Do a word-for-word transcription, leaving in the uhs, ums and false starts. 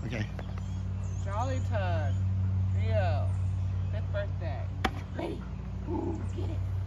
Okay. Jolly Tug. Rio. Fifth birthday. Ready? Ooh, get it.